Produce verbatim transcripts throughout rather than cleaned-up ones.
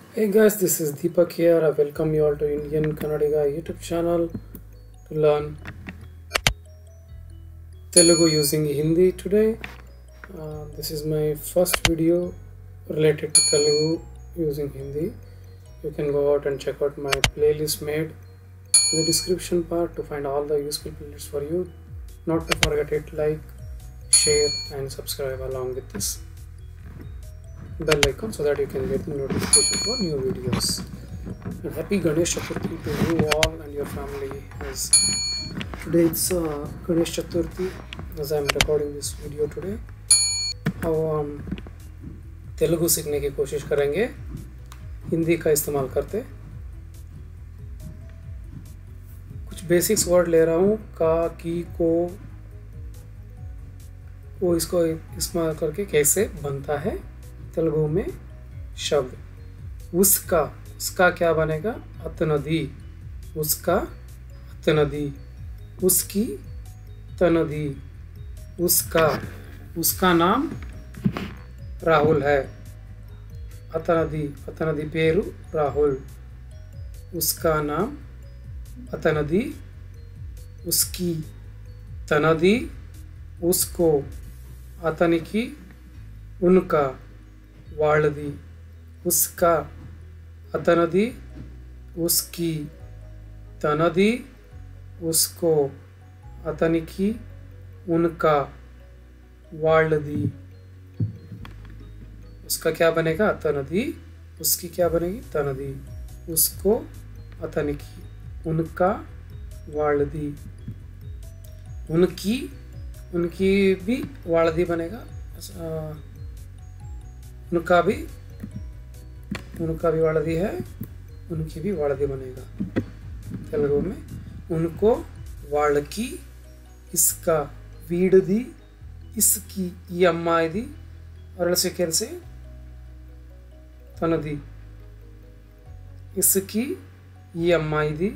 Hey guys, this is Deepak here. I welcome you all to Indian Kannadiga YouTube channel to learn Telugu using Hindi today. Uh, this is my first video related to Telugu using Hindi. You can go out and check out my playlist made in the description part to find all the useful playlists for you. Not to forget it, like, share and subscribe along with this bell icon so that you can get the notification for new videos. And happy Ganesh Chaturthi to you all and your family, as today it's uh, Ganesh Chaturthi as I am recording this video today. अब हम तेलुगु सीखने की कोशिश करेंगे हिंदी का इस्तेमाल करते. कुछ बेसिक्स वर्ड ले रहा हूँ, का, की, को, वो इसको इस्तेमाल करके कैसे बनता है तेलुगु में शब्द. उसका उसका क्या बनेगा? अतनदी. उसका अतनदी. उसकी तनदी. उसका उसका नाम राहुल है. अतनदी अतनदी पेरू राहुल. उसका नाम अतनदी. उसकी तनदी उसको. अतनिकी उनका వాళ్ళది. उसका अतनदी उसकी तनदी उसको अतनिकी उनका వాళ్ళది. उसका क्या बनेगा? अतनदी. उसकी क्या बनेगी? तनदी. उसको अतनिकी उनका వాళ్ళది. उनकी उनकी भी వాళ్ళది बनेगा. उनका भी उनका भी వాళ్ళది है. उनकी भी వాళ్ళది बनेगा तेलुगु में. उनको వాళ్ళకి. इसका వీడిది. इसकी ఈ అమ్మాయిది. और ऐसे कैसे तनदी. इसकी ఈ అమ్మాయిది.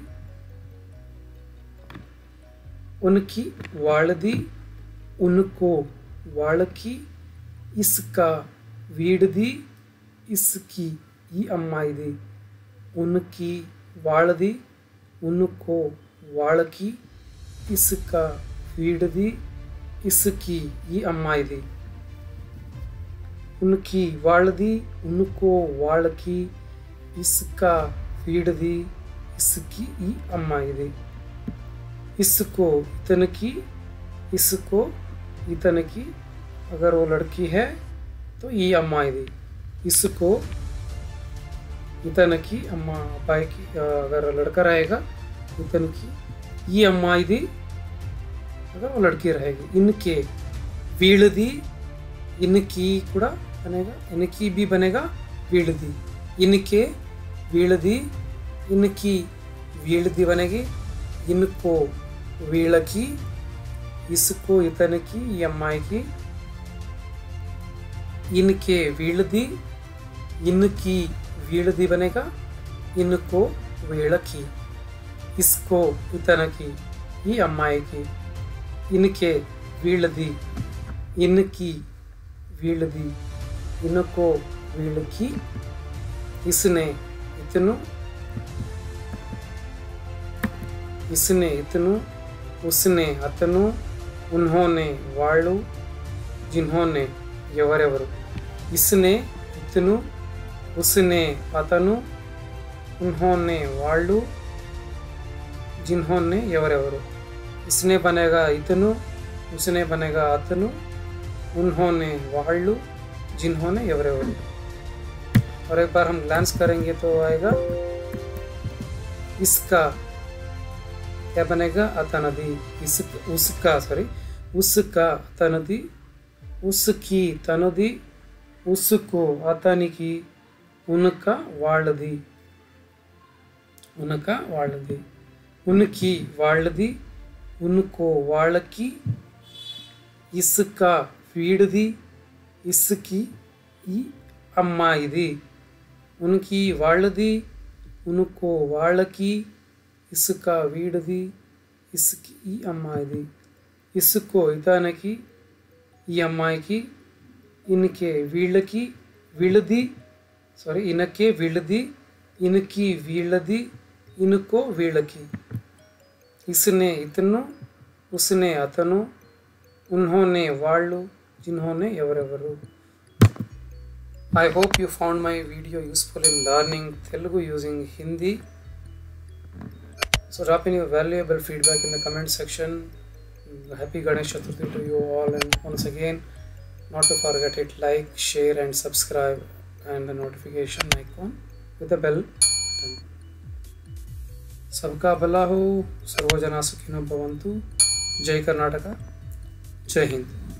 उनकी వాళ్ళది. उनको వాళ్ళకి. इसका వీడిది. इसकी ఈ అమ్మాయిది. उनकी వాళ్ళది. उनको వాళ్ళకి. इसका వీడిది. इसकी ఈ అమ్మాయిది. उनकी వాళ్ళది. उनको వాళ్ళకి. इसका వీడిది. इसकी ఈ అమ్మాయిది. इसको इतनकी. इसको इतनकी. अगर वो लड़की है तो ఈ అమ్మాయిది. इसको इतनकी अम्मा अब्बाई की. अगर लड़का रहेगा इतनकी ఈ అమ్మాయిది. अगर वो लड़की रहेगी. इनके వీళ్ళది. इनकी కూడా बनेगा. इनकी भी बनेगा. వీళ్ళది. इनके వీళ్ళది. इनकी వీళ్ళది बनेगी. इनको వీళ్ళకి. इसको इतनकी ఈ అమ్మాయికి. इनके వీళ్ళది. इनकी వీళ్ళది बनेगा. इनको వీళ్ళకి. इसको इतनकी ఈ అమ్మాయికి. इनके వీళ్ళది. इनकी వీళ్ళది. इनको వీళ్ళకి. इसने इतनु. इसने इतनु. उसने अतनु. उन्होंने వాళ్ళు. जिन्होंने ఎవరెవరు. इसने इतनु. उसने अतनु. उन्होंने వాళ్ళు. जिन्होंने ఎవరెవరు. इसने बनेगा इतनु. उसने बनेगा अतनु. उन्होंने వాళ్ళు. जिन्होंने ఎవరెవరు. और एक बार हम ग्लांस करेंगे तो आएगा इसका क्या बनेगा? अतनदी. इस उसका सॉरी उसका तनदी. उसकी तनदी. उसको अतनिकी उनका వాళ్ళది. उनका వాళ్ళది. उनकी వాళ్ళది. उनको వాళ్ళకి. इसका వీడిది. इसकी ఈ అమ్మాయిది. उनकी వాళ్ళది. उनको వాళ్ళకి. इसका వీడిది. इसकी ఈ అమ్మాయిది. इसको ఇతనికి ఈ అమ్మాయికి. इनके వీళ్ళకి. వీళ్ళది. సారీ ఇనకే వీళ్ళది, ఇనకి వీళ్ళది, ఇనుకో వీళ్ళకి. ఇస్నే ఇతను, ఉస్నే అతను, ఉన్హోనే వాళ్ళు, జిన్హోనే ఎవరెవరు. I hope you found my video useful in learning Telugu using Hindi. So drop in your valuable feedback in the comment section. Happy Ganesh Chaturthi to you all, and once again, not to forget it, like, share and subscribe and the notification icon with the bell button. Sabka bhala ho, sarvo jana sukhino bhavantu. Jai Karnataka, Jai Hind.